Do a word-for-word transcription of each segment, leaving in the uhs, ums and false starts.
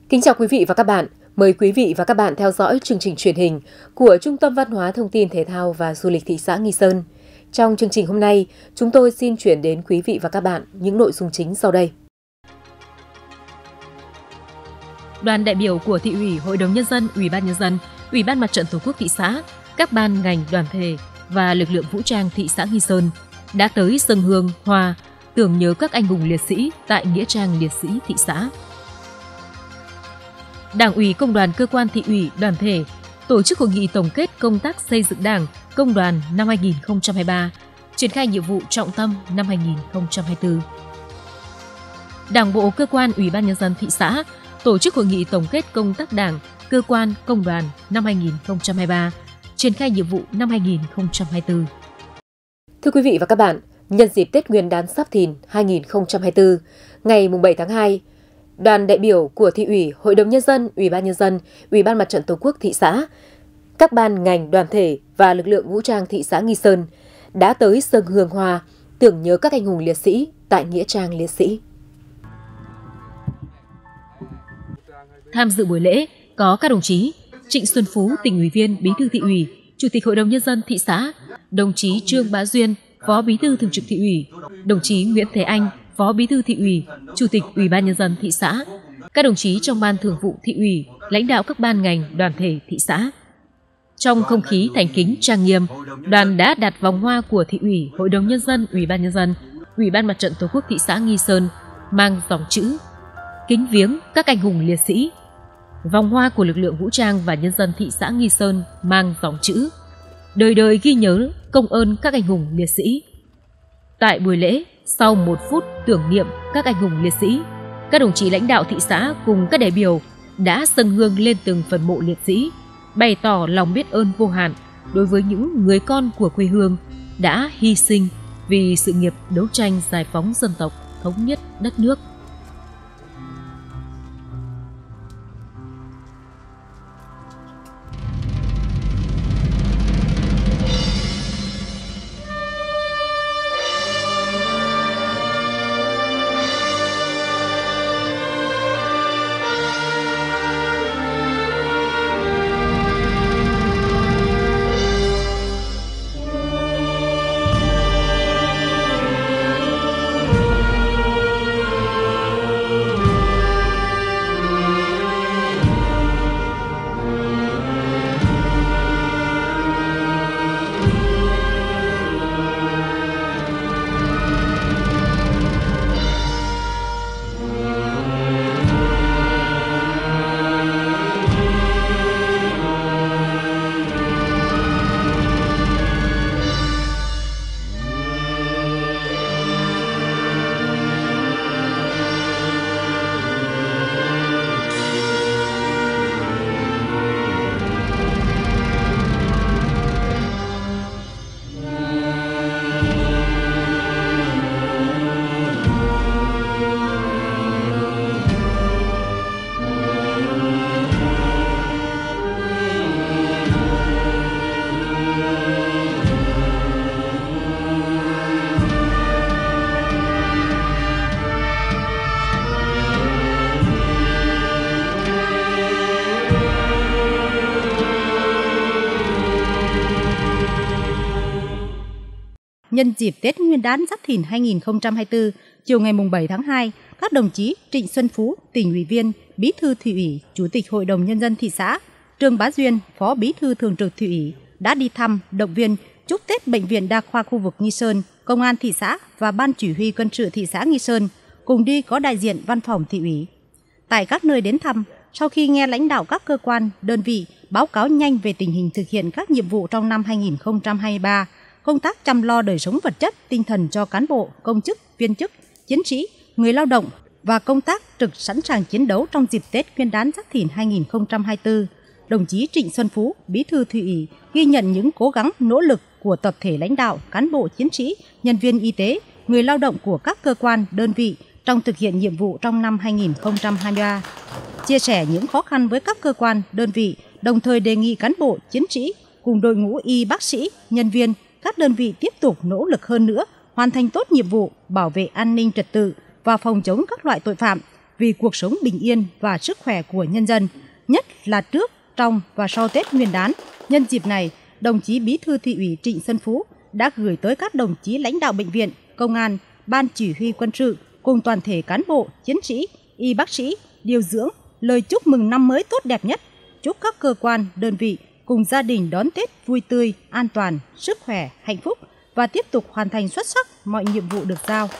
Kính chào quý vị và các bạn. Mời quý vị và các bạn theo dõi chương trình truyền hình của Trung tâm Văn hóa Thông tin Thể thao và Du lịch thị xã Nghi Sơn. Trong chương trình hôm nay, chúng tôi xin chuyển đến quý vị và các bạn những nội dung chính sau đây. Đoàn đại biểu của Thị ủy, Hội đồng Nhân dân, Ủy ban Nhân dân, Ủy ban Mặt trận Tổ quốc thị xã, các ban ngành đoàn thể và lực lượng vũ trang thị xã Nghi Sơn đã tới dâng hương hoa tưởng nhớ các anh hùng liệt sĩ tại Nghĩa trang liệt sĩ thị xã. Đảng ủy, công đoàn, cơ quan thị ủy, đoàn thể tổ chức hội nghị tổng kết công tác xây dựng Đảng, công đoàn năm hai nghìn không trăm hai mươi ba, triển khai nhiệm vụ trọng tâm năm hai nghìn không trăm hai mươi tư. Đảng bộ, cơ quan, Ủy ban Nhân dân thị xã tổ chức hội nghị tổng kết công tác Đảng, cơ quan, công đoàn năm hai nghìn không trăm hai mươi ba, triển khai nhiệm vụ năm hai nghìn không trăm hai mươi tư. Thưa quý vị và các bạn, nhân dịp Tết Nguyên đán Giáp Thìn hai nghìn không trăm hai mươi tư, ngày bảy tháng hai, đoàn đại biểu của Thị ủy, Hội đồng Nhân dân, Ủy ban Nhân dân, Ủy ban Mặt trận Tổ quốc thị xã, các ban ngành đoàn thể và lực lượng vũ trang thị xã Nghi Sơn đã tới dâng hương hoa tưởng nhớ các anh hùng liệt sĩ tại Nghĩa trang liệt sĩ. Tham dự buổi lễ có các đồng chí Trịnh Xuân Phú, tỉnh ủy viên, Bí thư Thị ủy, Chủ tịch Hội đồng Nhân dân thị xã, đồng chí Trương Bá Duyên, Phó Bí thư Thường trực Thị ủy, đồng chí Nguyễn Thế Anh, Phó Bí thư Thị ủy, Chủ tịch Ủy ban Nhân dân thị xã, các đồng chí trong Ban Thường vụ Thị ủy, lãnh đạo các ban ngành, đoàn thể thị xã. Trong không khí thành kính trang nghiêm, đoàn đã đặt vòng hoa của Thị ủy, Hội đồng Nhân dân, Ủy ban Nhân dân, Ủy ban Mặt trận Tổ quốc thị xã Nghi Sơn mang dòng chữ kính viếng các anh hùng liệt sĩ. Vòng hoa của lực lượng vũ trang và nhân dân thị xã Nghi Sơn mang dòng chữ đời đời ghi nhớ công ơn các anh hùng liệt sĩ. Tại buổi lễ, sau một phút tưởng niệm các anh hùng liệt sĩ, các đồng chí lãnh đạo thị xã cùng các đại biểu đã dâng hương lên từng phần mộ liệt sĩ, bày tỏ lòng biết ơn vô hạn đối với những người con của quê hương đã hy sinh vì sự nghiệp đấu tranh giải phóng dân tộc, thống nhất đất nước. Nhân dịp Tết Nguyên đán Giáp Thìn hai nghìn không trăm hai mươi tư, chiều ngày bảy tháng hai, các đồng chí Trịnh Xuân Phú, tỉnh ủy viên, Bí thư Thị ủy, Chủ tịch Hội đồng Nhân dân thị xã, Trương Bá Duyên, Phó Bí thư Thường trực Thị ủy đã đi thăm, động viên, chúc Tết Bệnh viện Đa khoa khu vực Nghi Sơn, Công an thị xã và Ban Chỉ huy Quân sự thị xã Nghi Sơn, cùng đi có đại diện Văn phòng Thị ủy. Tại các nơi đến thăm, sau khi nghe lãnh đạo các cơ quan, đơn vị báo cáo nhanh về tình hình thực hiện các nhiệm vụ trong năm hai nghìn không trăm hai mươi ba, công tác chăm lo đời sống vật chất, tinh thần cho cán bộ, công chức, viên chức, chiến sĩ, người lao động và công tác trực sẵn sàng chiến đấu trong dịp Tết Nguyên đán Giáp Thìn hai nghìn không trăm hai mươi tư, đồng chí Trịnh Xuân Phú, Bí thư Thị ủy ghi nhận những cố gắng, nỗ lực của tập thể lãnh đạo, cán bộ, chiến sĩ, nhân viên y tế, người lao động của các cơ quan, đơn vị trong thực hiện nhiệm vụ trong năm hai nghìn không trăm hai mươi ba, chia sẻ những khó khăn với các cơ quan, đơn vị, đồng thời đề nghị cán bộ, chiến sĩ cùng đội ngũ y bác sĩ, nhân viên các đơn vị tiếp tục nỗ lực hơn nữa, hoàn thành tốt nhiệm vụ bảo vệ an ninh trật tự và phòng chống các loại tội phạm, vì cuộc sống bình yên và sức khỏe của nhân dân, nhất là trước, trong và sau Tết Nguyên đán. Nhân dịp này, đồng chí Bí thư Thị ủy Trịnh Xuân Phú đã gửi tới các đồng chí lãnh đạo bệnh viện, công an, ban chỉ huy quân sự cùng toàn thể cán bộ, chiến sĩ, y bác sĩ, điều dưỡng lời chúc mừng năm mới tốt đẹp nhất. Chúc các cơ quan, đơn vị cùng gia đình đón Tết vui tươi, an toàn, sức khỏe, hạnh phúc và tiếp tục hoàn thành xuất sắc mọi nhiệm vụ được giao.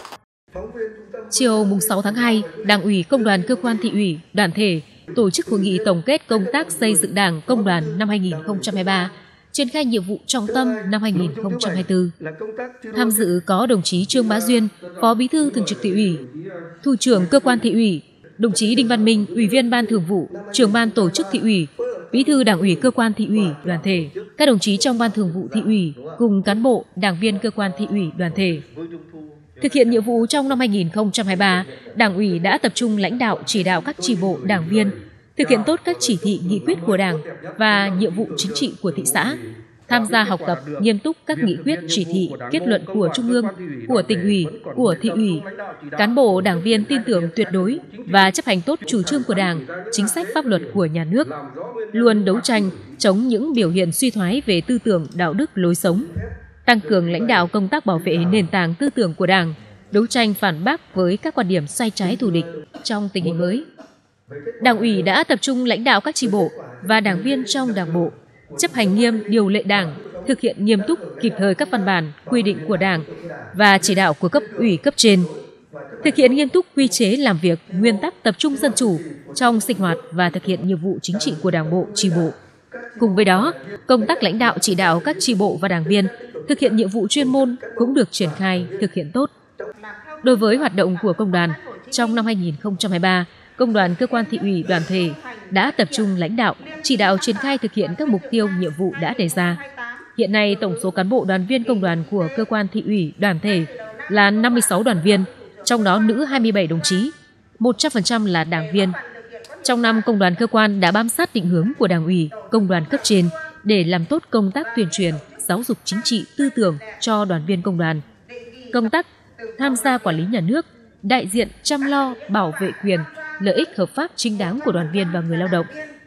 Chiều mùng sáu tháng hai, Đảng ủy, Công đoàn, cơ quan thị ủy, đoàn thể tổ chức hội nghị tổng kết công tác xây dựng Đảng Công đoàn năm hai nghìn không trăm hai mươi ba, triển khai nhiệm vụ trọng tâm năm hai nghìn không trăm hai mươi tư. Tham dự có đồng chí Trương Bá Duyên, Phó Bí thư Thường trực Thị ủy, Thủ trưởng Cơ quan Thị ủy, đồng chí Đinh Văn Minh, Ủy viên Ban Thường vụ, Trưởng ban Tổ chức Thị ủy, Bí thư Đảng ủy Cơ quan Thị ủy, đoàn thể, các đồng chí trong Ban Thường vụ Thị ủy cùng cán bộ, đảng viên cơ quan Thị ủy, đoàn thể. Thực hiện nhiệm vụ trong năm hai nghìn không trăm hai mươi ba, Đảng ủy đã tập trung lãnh đạo chỉ đạo các chi bộ, đảng viên thực hiện tốt các chỉ thị, nghị quyết của Đảng và nhiệm vụ chính trị của thị xã, tham gia học tập nghiêm túc các nghị quyết, chỉ thị, kết luận của Trung ương, của tỉnh ủy, của thị ủy. Cán bộ, đảng viên tin tưởng tuyệt đối và chấp hành tốt chủ trương của Đảng, chính sách pháp luật của nhà nước, luôn đấu tranh chống những biểu hiện suy thoái về tư tưởng, đạo đức, lối sống, tăng cường lãnh đạo công tác bảo vệ nền tảng tư tưởng của Đảng, đấu tranh phản bác với các quan điểm sai trái thù địch trong tình hình mới. Đảng ủy đã tập trung lãnh đạo các chi bộ và đảng viên trong Đảng bộ chấp hành nghiêm điều lệ Đảng, thực hiện nghiêm túc kịp thời các văn bản, quy định của Đảng và chỉ đạo của cấp ủy cấp trên, thực hiện nghiêm túc quy chế làm việc, nguyên tắc tập trung dân chủ trong sinh hoạt và thực hiện nhiệm vụ chính trị của Đảng bộ, chi bộ. Cùng với đó, công tác lãnh đạo chỉ đạo các chi bộ và đảng viên thực hiện nhiệm vụ chuyên môn cũng được triển khai, thực hiện tốt. Đối với hoạt động của công đoàn, trong năm hai nghìn không trăm hai mươi ba, Công đoàn, cơ quan thị ủy, đoàn thể đã tập trung lãnh đạo, chỉ đạo triển khai thực hiện các mục tiêu, nhiệm vụ đã đề ra. Hiện nay, tổng số cán bộ đoàn viên công đoàn của cơ quan thị ủy, đoàn thể là năm mươi sáu đoàn viên, trong đó nữ hai mươi bảy đồng chí, một trăm phần trăm là đảng viên. Trong năm, công đoàn cơ quan đã bám sát định hướng của Đảng ủy, công đoàn cấp trên để làm tốt công tác tuyên truyền, giáo dục chính trị, tư tưởng cho đoàn viên công đoàn. Công tác tham gia quản lý nhà nước, đại diện chăm lo, bảo vệ quyền, lợi ích hợp pháp chính đáng của đoàn viên và người lao động.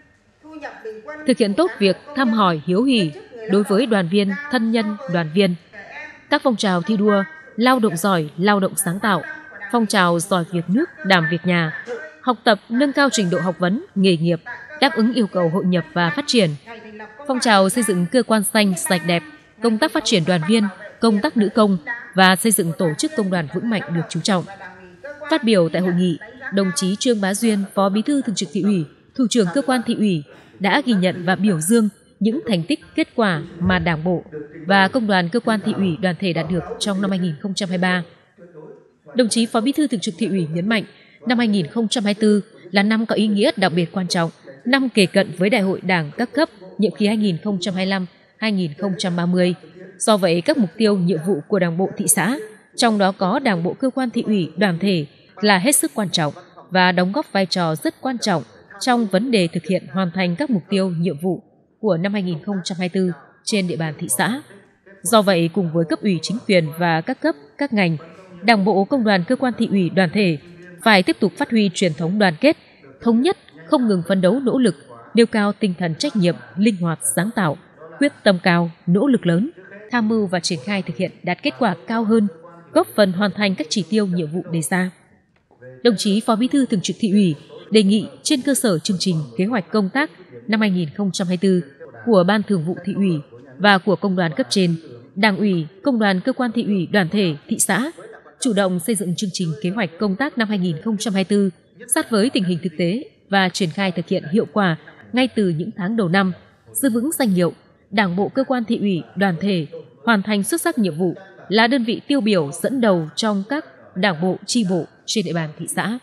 Thực hiện tốt việc thăm hỏi, hiếu hỉ đối với đoàn viên, thân nhân, đoàn viên. Các phong trào thi đua, lao động giỏi, lao động sáng tạo, phong trào giỏi việc nước, đảm việc nhà, học tập, nâng cao trình độ học vấn, nghề nghiệp, đáp ứng yêu cầu hội nhập và phát triển. Phong trào xây dựng cơ quan xanh, sạch đẹp, công tác phát triển đoàn viên, công tác nữ công và xây dựng tổ chức công đoàn vững mạnh được chú trọng. Phát biểu tại hội nghị, đồng chí Trương Bá Duyên, Phó Bí thư Thường trực Thị ủy, Thủ trưởng Cơ quan Thị ủy đã ghi nhận và biểu dương những thành tích, kết quả mà Đảng bộ và Công đoàn, cơ quan thị ủy, đoàn thể đạt được trong năm hai nghìn không trăm hai mươi ba. Đồng chí Phó Bí thư Thường trực Thị ủy nhấn mạnh, năm hai nghìn không trăm hai mươi tư là năm có ý nghĩa đặc biệt quan trọng, năm kề cận với Đại hội Đảng các cấp nhiệm kỳ hai nghìn không trăm hai mươi lăm đến hai nghìn không trăm ba mươi. Do vậy, các mục tiêu, nhiệm vụ của Đảng bộ thị xã, trong đó có Đảng bộ, cơ quan thị ủy, đoàn thể là hết sức quan trọng và đóng góp vai trò rất quan trọng trong vấn đề thực hiện hoàn thành các mục tiêu, nhiệm vụ của năm hai nghìn không trăm hai mươi tư trên địa bàn thị xã. Do vậy, cùng với cấp ủy chính quyền và các cấp, các ngành, Đảng bộ, công đoàn, cơ quan thị ủy, đoàn thể phải tiếp tục phát huy truyền thống đoàn kết, thống nhất, không ngừng phấn đấu nỗ lực, nêu cao tinh thần trách nhiệm, linh hoạt, sáng tạo, quyết tâm cao, nỗ lực lớn, tham mưu và triển khai thực hiện đạt kết quả cao hơn, góp phần hoàn thành các chỉ tiêu, nhiệm vụ đề ra. Đồng chí Phó Bí thư Thường trực Thị ủy đề nghị trên cơ sở chương trình kế hoạch công tác năm hai nghìn không trăm hai mươi tư của Ban Thường vụ Thị ủy và của công đoàn cấp trên, Đảng ủy, công đoàn, cơ quan thị ủy, đoàn thể, thị xã chủ động xây dựng chương trình kế hoạch công tác năm hai nghìn không trăm hai mươi tư sát với tình hình thực tế và triển khai thực hiện hiệu quả ngay từ những tháng đầu năm, giữ vững danh hiệu Đảng bộ, cơ quan thị ủy, đoàn thể hoàn thành xuất sắc nhiệm vụ, là đơn vị tiêu biểu dẫn đầu trong các đảng bộ, chi bộ trên địa bàn thị xã.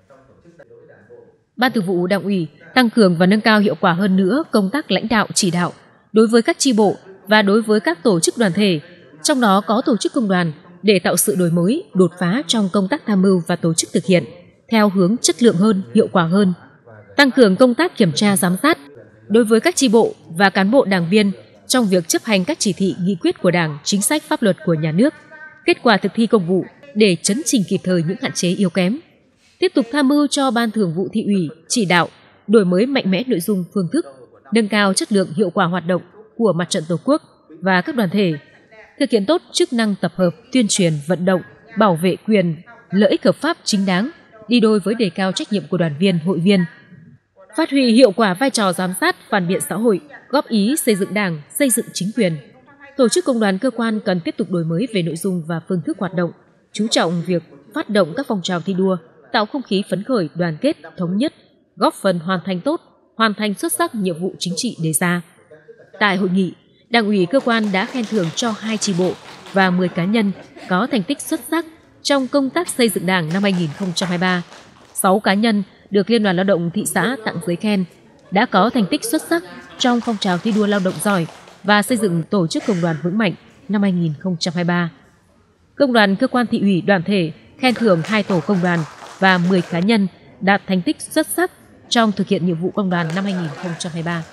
Ban Thường vụ Đảng ủy tăng cường và nâng cao hiệu quả hơn nữa công tác lãnh đạo chỉ đạo đối với các chi bộ và đối với các tổ chức đoàn thể, trong đó có tổ chức công đoàn, để tạo sự đổi mới, đột phá trong công tác tham mưu và tổ chức thực hiện theo hướng chất lượng hơn, hiệu quả hơn. Tăng cường công tác kiểm tra giám sát đối với các chi bộ và cán bộ đảng viên trong việc chấp hành các chỉ thị, nghị quyết của Đảng, chính sách pháp luật của nhà nước, kết quả thực thi công vụ để chấn chỉnh kịp thời những hạn chế yếu kém. tiếp tục tham mưu cho Ban Thường vụ Thị ủy chỉ đạo đổi mới mạnh mẽ nội dung, phương thức, nâng cao chất lượng, hiệu quả hoạt động của Mặt trận Tổ quốc và các đoàn thể, thực hiện tốt chức năng tập hợp, tuyên truyền, vận động, bảo vệ quyền, lợi ích hợp pháp chính đáng, đi đôi với đề cao trách nhiệm của đoàn viên, hội viên. Phát huy hiệu quả vai trò giám sát, phản biện xã hội, góp ý xây dựng Đảng, xây dựng chính quyền. Tổ chức công đoàn cơ quan cần tiếp tục đổi mới về nội dung và phương thức hoạt động, chú trọng việc phát động các phong trào thi đua, tạo không khí phấn khởi, đoàn kết, thống nhất, góp phần hoàn thành tốt, hoàn thành xuất sắc nhiệm vụ chính trị đề ra. Tại hội nghị, Đảng ủy cơ quan đã khen thưởng cho hai chi bộ và mười cá nhân có thành tích xuất sắc trong công tác xây dựng Đảng năm hai nghìn không trăm hai mươi ba. sáu cá nhân được Liên đoàn Lao động thị xã tặng giấy khen đã có thành tích xuất sắc trong phong trào thi đua lao động giỏi và xây dựng tổ chức công đoàn vững mạnh năm hai nghìn không trăm hai mươi ba. Công đoàn cơ quan thị ủy đoàn thể khen thưởng hai tổ công đoàn và mười cá nhân đạt thành tích xuất sắc trong thực hiện nhiệm vụ công đoàn năm hai nghìn không trăm hai mươi ba.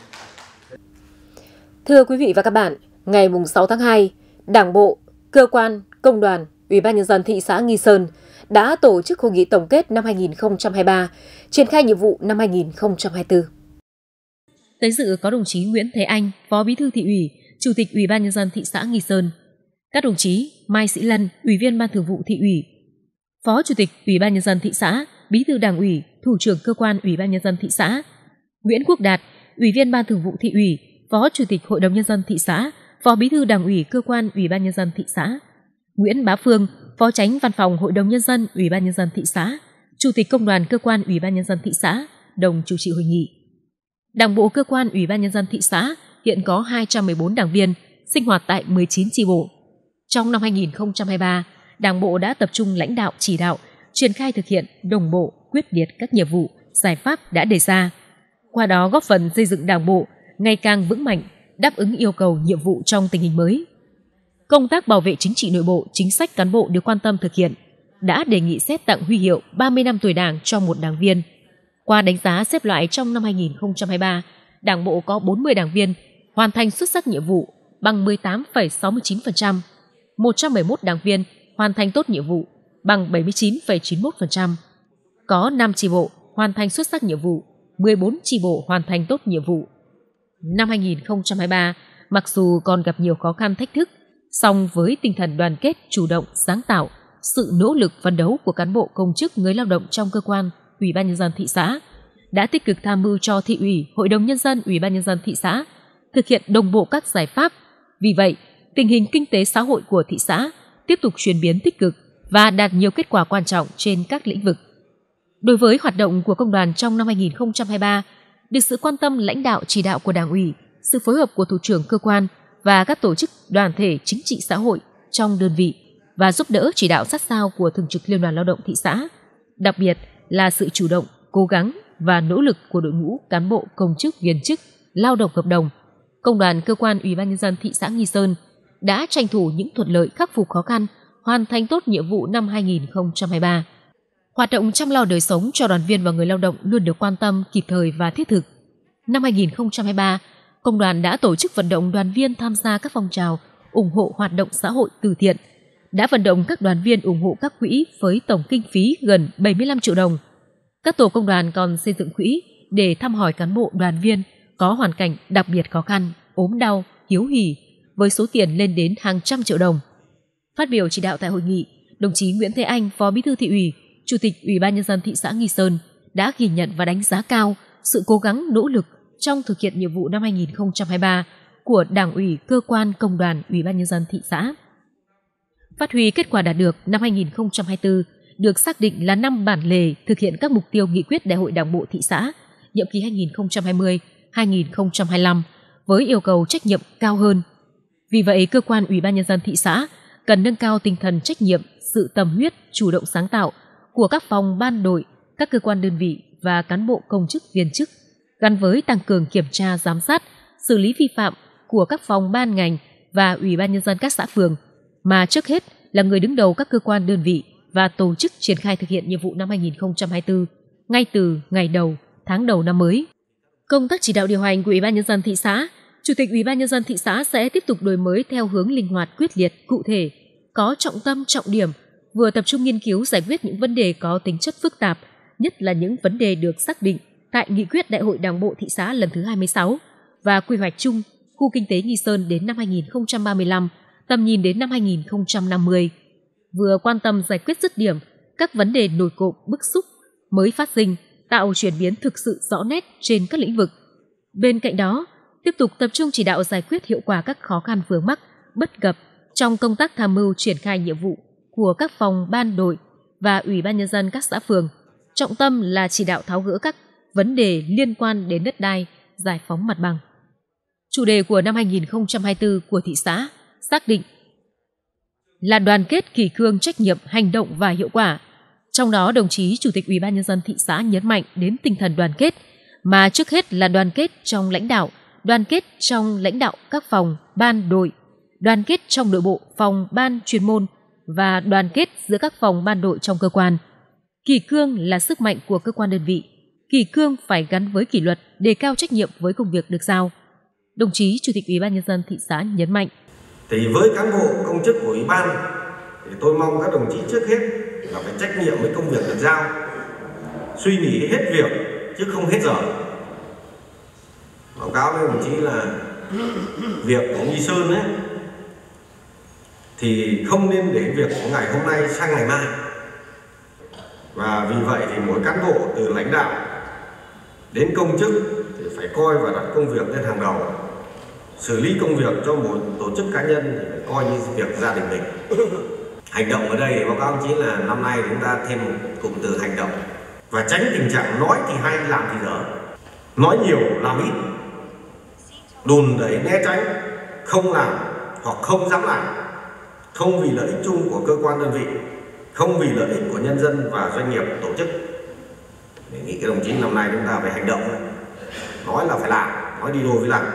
Thưa quý vị và các bạn, ngày sáu tháng hai, Đảng bộ, cơ quan, công đoàn, Ủy ban Nhân dân thị xã Nghi Sơn đã tổ chức hội nghị tổng kết năm hai nghìn không trăm hai mươi ba, triển khai nhiệm vụ năm hai nghìn không trăm hai mươi tư. Tới dự có đồng chí Nguyễn Thế Anh, Phó Bí thư Thị ủy, Chủ tịch Ủy ban Nhân dân thị xã Nghi Sơn, các đồng chí Mai Sĩ Lân, Ủy viên Ban Thường vụ Thị ủy, Phó Chủ tịch Ủy ban Nhân dân thị xã, Bí thư Đảng ủy, Thủ trưởng cơ quan Ủy ban Nhân dân thị xã, Nguyễn Quốc Đạt, Ủy viên Ban Thường vụ Thị ủy, Phó Chủ tịch Hội đồng Nhân dân thị xã, Phó Bí thư Đảng ủy cơ quan Ủy ban Nhân dân thị xã, Nguyễn Bá Phương, Phó Chánh Văn phòng Hội đồng Nhân dân Ủy ban Nhân dân thị xã, Chủ tịch Công đoàn cơ quan Ủy ban Nhân dân thị xã, đồng chủ trì hội nghị. Đảng bộ cơ quan Ủy ban Nhân dân thị xã hiện có hai trăm mười bốn đảng viên, sinh hoạt tại mười chín chi bộ. Trong năm hai nghìn không trăm hai mươi ba, Đảng bộ đã tập trung lãnh đạo chỉ đạo, triển khai thực hiện đồng bộ, quyết liệt các nhiệm vụ, giải pháp đã đề ra. Qua đó góp phần xây dựng Đảng bộ ngày càng vững mạnh, đáp ứng yêu cầu nhiệm vụ trong tình hình mới. Công tác bảo vệ chính trị nội bộ, chính sách cán bộ được quan tâm thực hiện, đã đề nghị xét tặng huy hiệu ba mươi năm tuổi Đảng cho một đảng viên. Qua đánh giá xếp loại trong năm hai nghìn không trăm hai mươi ba, Đảng bộ có bốn mươi đảng viên hoàn thành xuất sắc nhiệm vụ bằng mười tám phẩy sáu mươi chín phần trăm, một trăm mười mốt đảng viên hoàn thành tốt nhiệm vụ bằng bảy mươi chín phẩy chín mươi mốt phần trăm. Có năm chi bộ hoàn thành xuất sắc nhiệm vụ, mười bốn chi bộ hoàn thành tốt nhiệm vụ. Năm hai nghìn không trăm hai mươi ba, mặc dù còn gặp nhiều khó khăn thách thức, song với tinh thần đoàn kết, chủ động, sáng tạo, sự nỗ lực phấn đấu của cán bộ công chức người lao động trong cơ quan Ủy ban Nhân dân thị xã đã tích cực tham mưu cho Thị ủy, Hội đồng Nhân dân Ủy ban Nhân dân thị xã thực hiện đồng bộ các giải pháp. Vì vậy, tình hình kinh tế xã hội của thị xã tiếp tục chuyển biến tích cực và đạt nhiều kết quả quan trọng trên các lĩnh vực. Đối với hoạt động của công đoàn trong năm hai nghìn không trăm hai mươi ba, được sự quan tâm lãnh đạo chỉ đạo của Đảng ủy, sự phối hợp của thủ trưởng cơ quan và các tổ chức đoàn thể chính trị xã hội trong đơn vị và giúp đỡ chỉ đạo sát sao của Thường trực Liên đoàn Lao động thị xã, đặc biệt là sự chủ động, cố gắng và nỗ lực của đội ngũ cán bộ công chức viên chức lao động hợp đồng, công đoàn cơ quan Ủy ban Nhân dân thị xã Nghi Sơn đã tranh thủ những thuận lợi, khắc phục khó khăn, hoàn thành tốt nhiệm vụ năm hai nghìn không trăm hai mươi ba. Hoạt động chăm lo đời sống cho đoàn viên và người lao động luôn được quan tâm, kịp thời và thiết thực. Năm hai nghìn không trăm hai mươi ba, công đoàn đã tổ chức vận động đoàn viên tham gia các phong trào ủng hộ hoạt động xã hội từ thiện, đã vận động các đoàn viên ủng hộ các quỹ với tổng kinh phí gần bảy mươi lăm triệu đồng. Các tổ công đoàn còn xây dựng quỹ để thăm hỏi cán bộ đoàn viên có hoàn cảnh đặc biệt khó khăn, ốm đau, hiếu hỉ với số tiền lên đến hàng trăm triệu đồng. Phát biểu chỉ đạo tại hội nghị, đồng chí Nguyễn Thế Anh, Phó Bí thư Thị ủy, Chủ tịch Ủy ban Nhân dân thị xã Nghi Sơn đã ghi nhận và đánh giá cao sự cố gắng nỗ lực trong thực hiện nhiệm vụ năm hai nghìn không trăm hai mươi ba của Đảng ủy, cơ quan, công đoàn, Ủy ban Nhân dân thị xã. Phát huy kết quả đạt được, năm hai nghìn không trăm hai mươi tư được xác định là năm bản lề thực hiện các mục tiêu nghị quyết Đại hội Đảng bộ thị xã nhiệm kỳ hai nghìn không trăm hai mươi đến hai nghìn không trăm hai mươi lăm với yêu cầu trách nhiệm cao hơn. Vì vậy, cơ quan Ủy ban Nhân dân thị xã cần nâng cao tinh thần trách nhiệm, sự tâm huyết, chủ động sáng tạo của các phòng ban đội, các cơ quan đơn vị và cán bộ công chức viên chức, gắn với tăng cường kiểm tra, giám sát, xử lý vi phạm của các phòng ban ngành và Ủy ban Nhân dân các xã phường, mà trước hết là người đứng đầu các cơ quan đơn vị và tổ chức triển khai thực hiện nhiệm vụ năm hai nghìn không trăm hai mươi tư ngay từ ngày đầu, tháng đầu năm mới. Công tác chỉ đạo điều hành của Ủy ban Nhân dân thị xã, Chủ tịch Ủy ban Nhân dân thị xã sẽ tiếp tục đổi mới theo hướng linh hoạt, quyết liệt, cụ thể, có trọng tâm, trọng điểm, vừa tập trung nghiên cứu giải quyết những vấn đề có tính chất phức tạp, nhất là những vấn đề được xác định tại Nghị quyết Đại hội Đảng bộ thị xã lần thứ hai mươi sáu và quy hoạch chung khu kinh tế Nghi Sơn đến năm hai nghìn không trăm ba mươi lăm, tầm nhìn đến năm hai nghìn không trăm năm mươi. Vừa quan tâm giải quyết dứt điểm các vấn đề nổi cộm bức xúc mới phát sinh, tạo chuyển biến thực sự rõ nét trên các lĩnh vực. Bên cạnh đó, tiếp tục tập trung chỉ đạo giải quyết hiệu quả các khó khăn vướng mắc, bất cập trong công tác tham mưu triển khai nhiệm vụ của các phòng ban đội và Ủy ban Nhân dân các xã phường. Trọng tâm là chỉ đạo tháo gỡ các vấn đề liên quan đến đất đai, giải phóng mặt bằng. Chủ đề của năm hai nghìn không trăm hai mươi tư của thị xã xác định là đoàn kết, kỷ cương, trách nhiệm, hành động và hiệu quả. Trong đó, đồng chí Chủ tịch Ủy ban Nhân dân thị xã nhấn mạnh đến tinh thần đoàn kết, mà trước hết là đoàn kết trong lãnh đạo, đoàn kết trong lãnh đạo các phòng, ban, đội, đoàn kết trong nội bộ, phòng, ban, chuyên môn và đoàn kết giữa các phòng, ban, đội trong cơ quan. Kỷ cương là sức mạnh của cơ quan đơn vị. Kỷ cương phải gắn với kỷ luật, đề cao trách nhiệm với công việc được giao. Đồng chí Chủ tịch Ủy ban Nhân dân thị xã nhấn mạnh. Thì với cán bộ, công chức của Ủy ban, thì tôi mong các đồng chí trước hết là phải trách nhiệm với công việc được giao, suy nghĩ hết việc chứ không hết giờ. Báo cáo với đồng chí là việc của Nghi Sơn ấy thì không nên để việc của ngày hôm nay sang ngày mai. Và vì vậy thì mỗi cán bộ từ lãnh đạo đến công chức thì phải coi và đặt công việc lên hàng đầu. Xử lý công việc cho một tổ chức cá nhân thì phải coi như việc gia đình mình. Hành động ở đây báo cáo chí là năm nay chúng ta thêm một cụm từ hành động và tránh tình trạng nói thì hay làm thì dở, nói nhiều làm ít, đùn đẩy né tránh, không làm hoặc không dám làm, không vì lợi ích chung của cơ quan đơn vị, không vì lợi ích của nhân dân và doanh nghiệp tổ chức. Đề nghị các đồng chí năm nay chúng ta phải hành động, nói là phải làm, nói đi đôi với làm,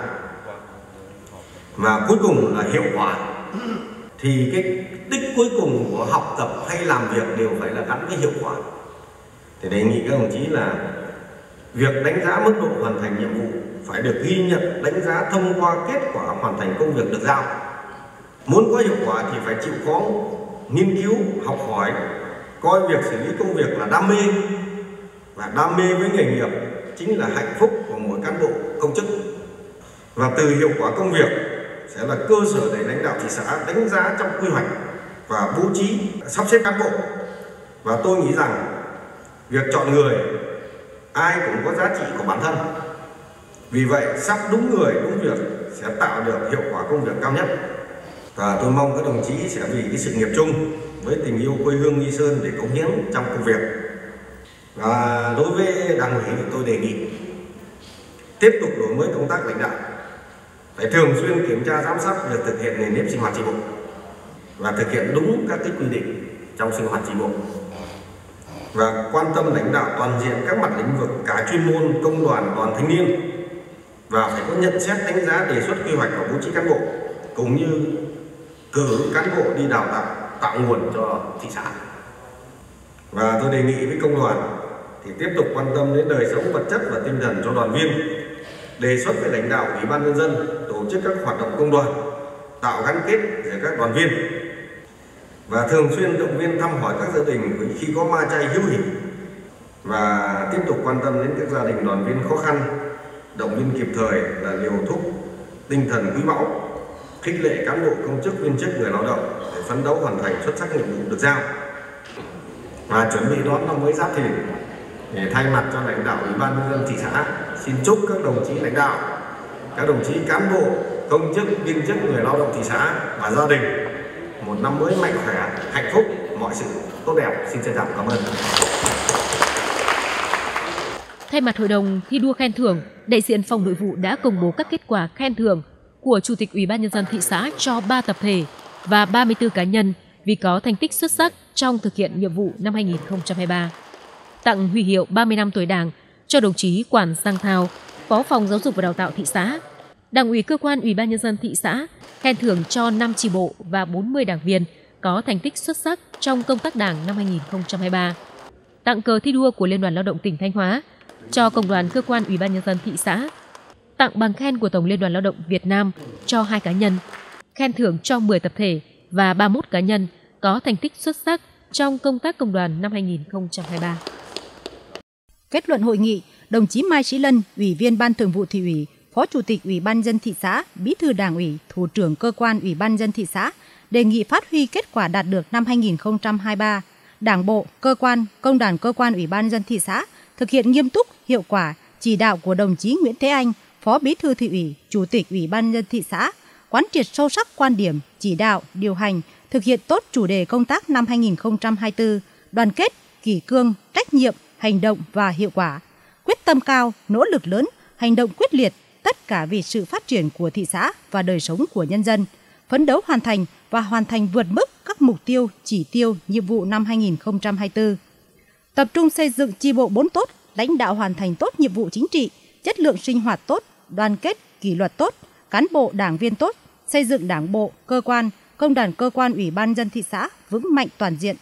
và cuối cùng là hiệu quả. Thì cái đích cuối cùng của học tập hay làm việc đều phải là gắn với hiệu quả. Thì đề nghị các đồng chí là việc đánh giá mức độ hoàn thành nhiệm vụ phải được ghi nhận, đánh giá thông qua kết quả hoàn thành công việc được giao. Muốn có hiệu quả thì phải chịu khó nghiên cứu, học hỏi, coi việc xử lý công việc là đam mê, và đam mê với nghề nghiệp chính là hạnh phúc của mỗi cán bộ công chức. Và từ hiệu quả công việc sẽ là cơ sở để lãnh đạo thị xã đánh giá trong quy hoạch và bố trí sắp xếp cán bộ. Và tôi nghĩ rằng việc chọn người ai cũng có giá trị của bản thân. Vì vậy sắp đúng người đúng việc sẽ tạo được hiệu quả công việc cao nhất. Và tôi mong các đồng chí sẽ vì cái sự nghiệp chung với tình yêu quê hương Nghi Sơn để cống hiến trong công việc. Và đối với Đảng ủy thì tôi đề nghị tiếp tục đổi mới công tác lãnh đạo, phải thường xuyên kiểm tra giám sát việc thực hiện nền nếp sinh hoạt chi bộ và thực hiện đúng các cái quy định trong sinh hoạt chi bộ, và quan tâm lãnh đạo toàn diện các mặt lĩnh vực cả chuyên môn, công đoàn, đoàn thanh niên, và phải có nhận xét đánh giá đề xuất quy hoạch và bố trí cán bộ, cũng như cử cán bộ đi đào tạo tạo nguồn cho thị xã. Và tôi đề nghị với công đoàn thì tiếp tục quan tâm đến đời sống vật chất và tinh thần cho đoàn viên, đề xuất với lãnh đạo Ủy ban Nhân dân tổ chức các hoạt động công đoàn, tạo gắn kết giữa các đoàn viên, và thường xuyên động viên thăm hỏi các gia đình khi có ma chay hiếu hỉ, và tiếp tục quan tâm đến các gia đình đoàn viên khó khăn, động viên kịp thời là liều thuốc tinh thần quý báu, khích lệ cán bộ công chức viên chức người lao động để phấn đấu hoàn thành xuất sắc nhiệm vụ được giao. Và chuẩn bị đón năm mới Giáp Thìn, để thay mặt cho lãnh đạo Ủy ban Nhân dân thị xã xin chúc các đồng chí lãnh đạo, các đồng chí cán bộ, công chức, viên chức, người lao động thị xã và gia đình một năm mới mạnh khỏe, hạnh phúc, mọi sự tốt đẹp. Xin trân trọng cảm ơn. Thay mặt Hội đồng thi đua khen thưởng, đại diện Phòng Nội vụ đã công bố các kết quả khen thưởng của Chủ tịch Ủy ban Nhân dân thị xã cho ba tập thể và ba mươi tư cá nhân vì có thành tích xuất sắc trong thực hiện nhiệm vụ năm hai nghìn không trăm hai mươi ba. Tặng huy hiệu ba mươi năm tuổi Đảng cho đồng chí Quản Giang Thao, Phó Phòng Giáo dục và Đào tạo thị xã. Đảng ủy cơ quan Ủy ban Nhân dân thị xã khen thưởng cho năm chi bộ và bốn mươi đảng viên có thành tích xuất sắc trong công tác Đảng năm hai nghìn không trăm hai mươi ba. Tặng cờ thi đua của Liên đoàn Lao động tỉnh Thanh Hóa cho Công đoàn cơ quan Ủy ban Nhân dân thị xã. Tặng bằng khen của Tổng Liên đoàn Lao động Việt Nam cho hai cá nhân, khen thưởng cho mười tập thể và ba mươi mốt cá nhân có thành tích xuất sắc trong công tác công đoàn năm hai nghìn không trăm hai mươi ba. Kết luận hội nghị, đồng chí Mai Sĩ Lân, Ủy viên Ban Thường vụ Thị ủy, Phó Chủ tịch Ủy ban nhân dân thị xã, Bí thư Đảng ủy, Thủ trưởng cơ quan Ủy ban nhân dân thị xã đề nghị phát huy kết quả đạt được năm hai nghìn không trăm hai mươi ba. Đảng bộ, cơ quan, công đoàn cơ quan Ủy ban nhân dân thị xã thực hiện nghiêm túc, hiệu quả chỉ đạo của đồng chí Nguyễn Thế Anh, Phó Bí thư Thị ủy, Chủ tịch Ủy ban nhân dân thị xã, quán triệt sâu sắc quan điểm, chỉ đạo, điều hành, thực hiện tốt chủ đề công tác năm hai nghìn không trăm hai mươi tư, đoàn kết, kỷ cương, trách nhiệm, hành động và hiệu quả, quyết tâm cao, nỗ lực lớn, hành động quyết liệt, tất cả vì sự phát triển của thị xã và đời sống của nhân dân, phấn đấu hoàn thành và hoàn thành vượt mức các mục tiêu, chỉ tiêu, nhiệm vụ năm hai nghìn không trăm hai mươi tư. Tập trung xây dựng chi bộ bốn tốt, lãnh đạo hoàn thành tốt nhiệm vụ chính trị, chất lượng sinh hoạt tốt, đoàn kết, kỷ luật tốt, cán bộ đảng viên tốt, xây dựng đảng bộ, cơ quan, công đoàn cơ quan Ủy ban nhân dân thị xã vững mạnh toàn diện.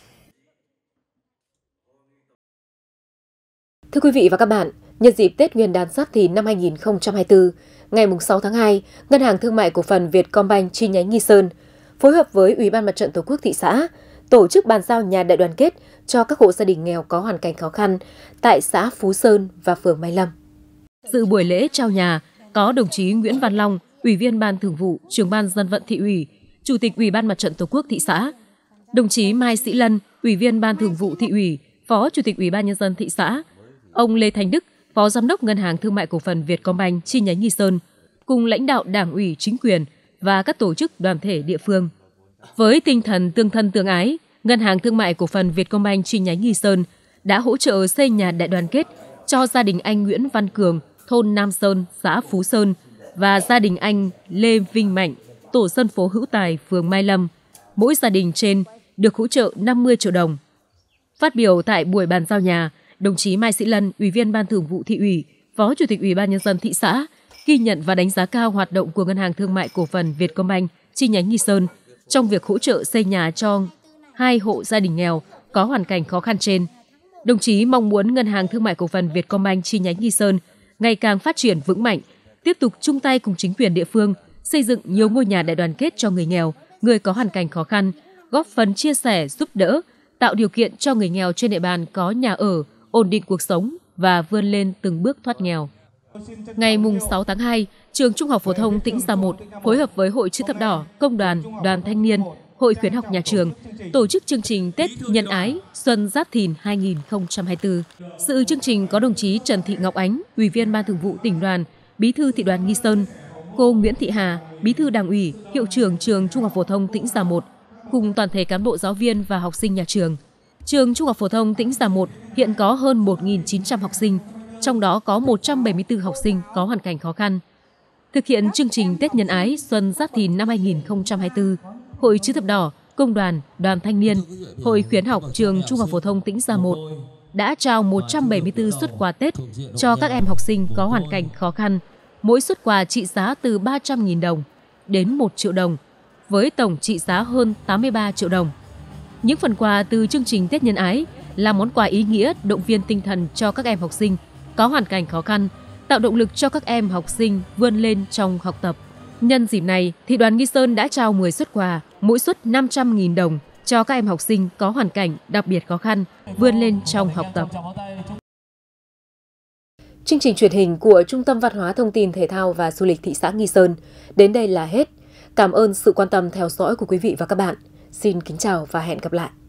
Thưa quý vị và các bạn, nhân dịp Tết Nguyên đán Giáp Thìn năm hai nghìn không trăm hai mươi tư, ngày sáu tháng hai, Ngân hàng Thương mại Cổ phần Vietcombank chi nhánh Nghi Sơn phối hợp với Ủy ban Mặt trận Tổ quốc thị xã tổ chức bàn giao nhà đại đoàn kết cho các hộ gia đình nghèo có hoàn cảnh khó khăn tại xã Phú Sơn và phường Mai Lâm. Dự buổi lễ trao nhà có đồng chí Nguyễn Văn Long, Ủy viên Ban Thường vụ, Trưởng ban Dân vận Thị ủy, Chủ tịch Ủy ban Mặt trận Tổ quốc thị xã, đồng chí Mai Sĩ Lân, Ủy viên Ban Thường vụ Thị ủy, Phó Chủ tịch Ủy ban Nhân dân thị xã, ông Lê Thành Đức, Phó Giám đốc Ngân hàng Thương mại Cổ phần Vietcombank chi nhánh Nghi Sơn, cùng lãnh đạo Đảng ủy, chính quyền và các tổ chức đoàn thể địa phương. Với tinh thần tương thân tương ái, Ngân hàng Thương mại Cổ phần Vietcombank chi nhánh Nghi Sơn đã hỗ trợ xây nhà đại đoàn kết cho gia đình anh Nguyễn Văn Cường, thôn Nam Sơn, xã Phú Sơn và gia đình anh Lê Vinh Mạnh, tổ dân phố Hữu Tài, phường Mai Lâm. Mỗi gia đình trên được hỗ trợ năm mươi triệu đồng. Phát biểu tại buổi bàn giao nhà, đồng chí Mai Sĩ Lân, Ủy viên Ban Thường vụ Thị ủy, Phó Chủ tịch Ủy ban Nhân dân thị xã ghi nhận và đánh giá cao hoạt động của Ngân hàng Thương mại Cổ phần Vietcombank chi nhánh Nghi Sơn trong việc hỗ trợ xây nhà cho hai hộ gia đình nghèo có hoàn cảnh khó khăn trên. Đồng chí mong muốn Ngân hàng Thương mại Cổ phần Vietcombank chi nhánh Nghi Sơn ngày càng phát triển vững mạnh, tiếp tục chung tay cùng chính quyền địa phương xây dựng nhiều ngôi nhà đại đoàn kết cho người nghèo, người có hoàn cảnh khó khăn, góp phần chia sẻ, giúp đỡ, tạo điều kiện cho người nghèo trên địa bàn có nhà ở, ổn định cuộc sống và vươn lên từng bước thoát nghèo. Ngày sáu tháng hai, Trường Trung học phổ thông Tĩnh Gia một phối hợp với Hội Chữ thập đỏ, Công đoàn, Đoàn thanh niên, Hội khuyến học nhà trường tổ chức chương trình Tết Nhân ái Xuân Giáp Thìn hai nghìn không trăm hai mươi tư. Dự chương trình có đồng chí Trần Thị Ngọc Ánh, Ủy viên Ban Thường vụ Tỉnh đoàn, Bí thư Thị đoàn Nghi Sơn, cô Nguyễn Thị Hà, Bí thư Đảng ủy, Hiệu trưởng Trường Trung học phổ thông Tĩnh Gia một, cùng toàn thể cán bộ giáo viên và học sinh nhà trường. Trường Trung học phổ thông Tĩnh Gia một hiện có hơn một nghìn chín trăm học sinh, trong đó có một trăm bảy mươi tư học sinh có hoàn cảnh khó khăn. Thực hiện chương trình Tết Nhân ái Xuân Giáp Thìn năm hai nghìn không trăm hai mươi tư, Hội Chữ thập đỏ, Công đoàn, Đoàn thanh niên, Hội khuyến học Trường Trung học phổ thông Tĩnh Gia một đã trao một trăm bảy mươi tư suất quà Tết cho các em học sinh có hoàn cảnh khó khăn, mỗi suất quà trị giá từ ba trăm nghìn đồng đến một triệu đồng, với tổng trị giá hơn tám mươi ba triệu đồng. Những phần quà từ chương trình Tết Nhân ái là món quà ý nghĩa động viên tinh thần cho các em học sinh có hoàn cảnh khó khăn, tạo động lực cho các em học sinh vươn lên trong học tập. Nhân dịp này, Thị đoàn Nghi Sơn đã trao mười suất quà, mỗi suất năm trăm nghìn đồng cho các em học sinh có hoàn cảnh đặc biệt khó khăn, vươn lên trong học tập. Chương trình truyền hình của Trung tâm Văn hóa Thông tin Thể thao và Du lịch thị xã Nghi Sơn đến đây là hết. Cảm ơn sự quan tâm theo dõi của quý vị và các bạn. Xin kính chào và hẹn gặp lại.